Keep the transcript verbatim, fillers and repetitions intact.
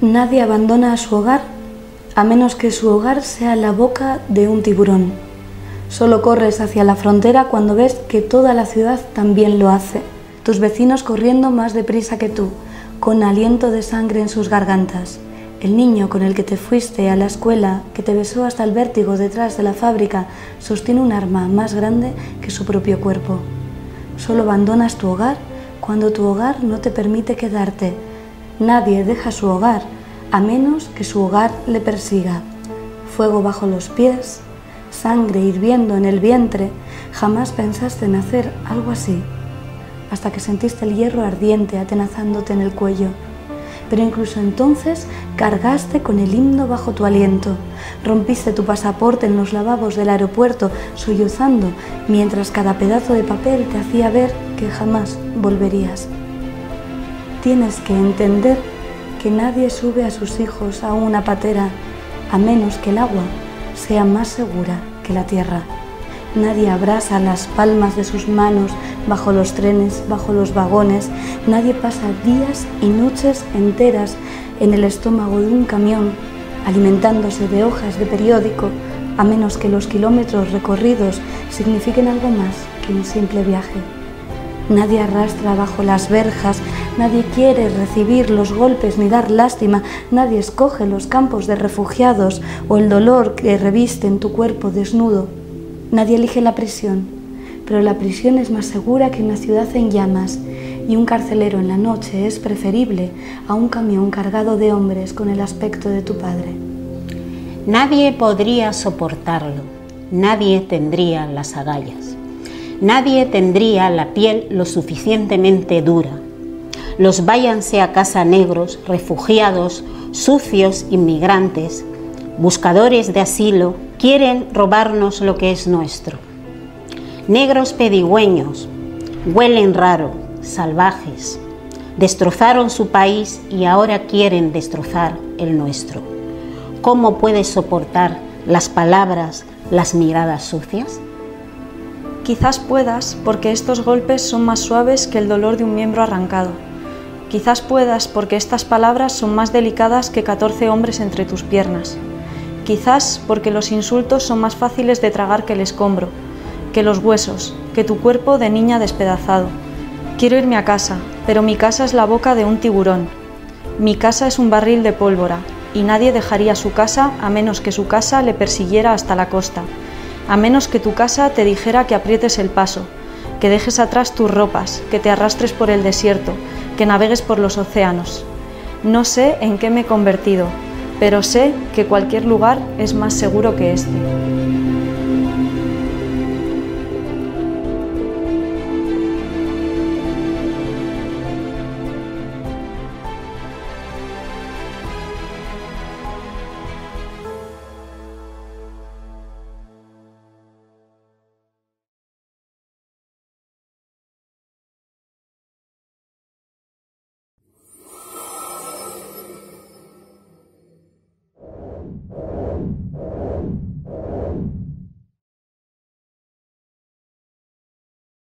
Nadie abandona su hogar a menos que su hogar sea la boca de un tiburón. Solo corres hacia la frontera cuando ves que toda la ciudad también lo hace. Tus vecinos corriendo más deprisa que tú, con aliento de sangre en sus gargantas. El niño con el que te fuiste a la escuela, que te besó hasta el vértigo detrás de la fábrica, sostiene un arma más grande que su propio cuerpo. Solo abandonas tu hogar cuando tu hogar no te permite quedarte. Nadie deja su hogar, a menos que su hogar le persiga. Fuego bajo los pies, sangre hirviendo en el vientre, jamás pensaste en hacer algo así, hasta que sentiste el hierro ardiente atenazándote en el cuello. Pero incluso entonces cargaste con el himno bajo tu aliento, rompiste tu pasaporte en los lavabos del aeropuerto, sollozando, mientras cada pedazo de papel te hacía ver que jamás volverías. Tienes que entender que nadie sube a sus hijos a una patera, a menos que el agua sea más segura que la tierra. Nadie abrasa las palmas de sus manos bajo los trenes, bajo los vagones. Nadie pasa días y noches enteras en el estómago de un camión, alimentándose de hojas de periódico, a menos que los kilómetros recorridos signifiquen algo más que un simple viaje. Nadie arrastra bajo las verjas, nadie quiere recibir los golpes ni dar lástima, nadie escoge los campos de refugiados o el dolor que reviste en tu cuerpo desnudo. Nadie elige la prisión, pero la prisión es más segura que una ciudad en llamas, y un carcelero en la noche es preferible a un camión cargado de hombres con el aspecto de tu padre. Nadie podría soportarlo, nadie tendría las agallas. Nadie tendría la piel lo suficientemente dura. Los váyanse a casa negros, refugiados, sucios inmigrantes, buscadores de asilo, quieren robarnos lo que es nuestro. Negros pedigüeños, huelen raro, salvajes, destrozaron su país y ahora quieren destrozar el nuestro. ¿Cómo puedes soportar las palabras, las miradas sucias? Quizás puedas porque estos golpes son más suaves que el dolor de un miembro arrancado. Quizás puedas porque estas palabras son más delicadas que catorce hombres entre tus piernas. Quizás porque los insultos son más fáciles de tragar que el escombro, que los huesos, que tu cuerpo de niña despedazado. Quiero irme a casa, pero mi casa es la boca de un tiburón. Mi casa es un barril de pólvora, y nadie dejaría su casa a menos que su casa le persiguiera hasta la costa. A menos que tu casa te dijera que aprietes el paso, que dejes atrás tus ropas, que te arrastres por el desierto, que navegues por los océanos. No sé en qué me he convertido, pero sé que cualquier lugar es más seguro que este.